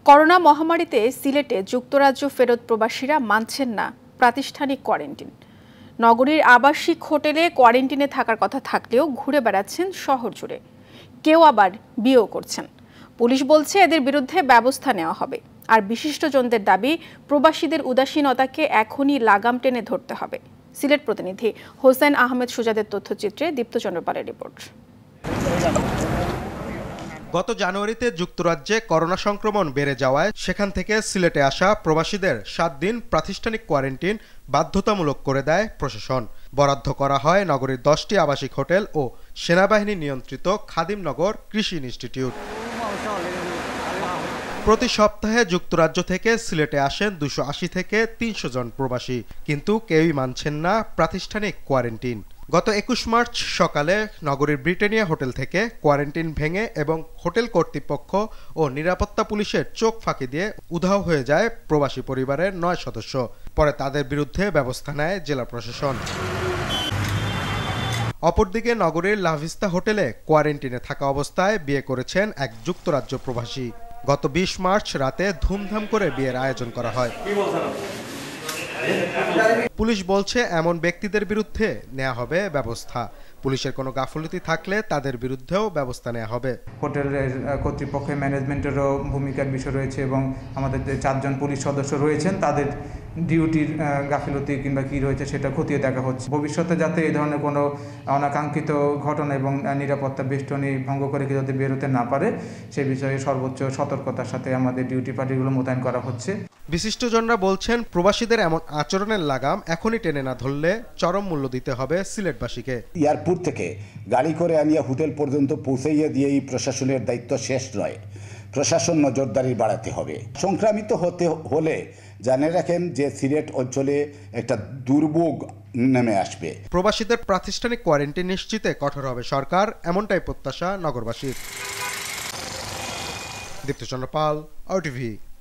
Corona মহামারীতে সিলেটে যুক্তরাজ্য ফেরত প্রবাসীরা মানছেন না প্রাতিষ্ঠানিক কোয়ারেন্টিন। নগরীর আবাসিক হোটেলে কোয়ারেন্টিনে থাকার কথা থাকলেও ঘুরে বেড়াচ্ছেন শহর জুড়ে। কেউ আবার বিয়েও করছেন। পুলিশ বলছে এদের বিরুদ্ধে ব্যবস্থা নেওয়া হবে। আর বিশিষ্টজনদের দাবি, প্রবাসীদের উদাসীনতাকে এখনই লাগাম টেনে ধরতে হবে। সিলেট প্রতিনিধি হোসেন আহমেদ সুজাদের তথ্যচিত্রে দীপ্তচন্দ্র পালের রিপোর্ট। গত জানুয়ারিতে যুক্তরাজ্যে করোনা সংক্রমণ বেড়ে যাওয়ায় সেখান থেকে সিলেটে আসা প্রবাসীদের 7 দিন প্রাতিষ্ঠানিক কোয়ারেন্টিন বাধ্যতামূলক করে দেয় প্রশাসন। বরাদ্দ করা হয় নগরীর 10টি আবাসিক হোটেল ও সেনাবাহিনী নিয়ন্ত্রিত খাদিমনগর কৃষি ইনস্টিটিউট। প্রতি সপ্তাহে যুক্তরাজ্য থেকে সিলেটে আসেন 280 থেকে 300 জন প্রবাসী, কিন্তু কেউই মানছেন না প্রাতিষ্ঠানিক কোয়ারেন্টিন। গত 21 মার্চ সকালে নগরীর ব্রিটানিয়া হোটেল থেকে কোয়ারেন্টিন ভেঙে এবং হোটেল কর্তৃপক্ষ ও নিরাপত্তা পুলিশের চোখ ফাঁকি দিয়ে উধাও হয়ে যায় প্রবাসী পরিবারের 9 সদস্য। পরে তাদের বিরুদ্ধে ব্যবস্থা নেয় জেলা প্রশাসন। অপরদিকে নগরীর লাভিস্তা হোটেলে কোয়ারেন্টিনে থাকা অবস্থায় বিয়ে করেছেন এক যুক্তরাজ্য প্রবাসী। গত 20 মার্চ রাতে ধুমধাম করে বিয়ের আয়োজন করা হয়। পুলিশ বলছে এমন ব্যক্তিদের বিরুদ্ধে নেওয়া হবে ব্যবস্থা। পুলিশের কোনো গাফিলতি থাকলে তাদের বিরুদ্ধেও ব্যবস্থা নেওয়া হবে। হোটেলের কর্তৃপক্ষের ম্যানেজমেন্টেরও ভূমিকার বিষয় রয়েছে এবং আমাদের যে 4 জন পুলিশ সদস্য রয়েছেন তাদের ডিউটির গাফিলতি কিংবা কী রয়েছে সেটা খতিয়ে দেখা হচ্ছে। ভবিষ্যতে যাতে এই ধরনের কোনো অনাকাঙ্ক্ষিত ঘটনা এবং নিরাপত্তা বেষ্টনী ভঙ্গ করে যাতে বেরোতে না পারে সে বিষয়ে সর্বোচ্চ সতর্কতার সাথে আমাদের ডিউটি পার্টিগুলো মোতায়েন করা হচ্ছে। বিশিষ্টজনরা বলছেন প্রবাসীদের এমন আচরণের লাগাম এখনই টেনে না ধরলে চরম মূল্য দিতে হবে সিলেটবাসীকে। এয়ারপোর্ট থেকে গাড়ি করে আনিয়া হোটেল পর্যন্ত পৌঁছাইয়া দিয়ে এই প্রশাসনের দায়িত্ব শেষ নয়, প্রশাসন নজরদারি বাড়াতে হবে। সংক্রামিত হতে হলে জানে রাখেন যে সিলেট অঞ্চলে একটা দুর্ভোগ নেমে আসবে। প্রবাসীদের প্রাতিষ্ঠানিক কোয়ারেন্টিন নিশ্চিতে কঠোর হবে সরকার, এমনটাই প্রত্যাশা নগরবাসীর। দীপ্তচন্দ্র পাল, OTV।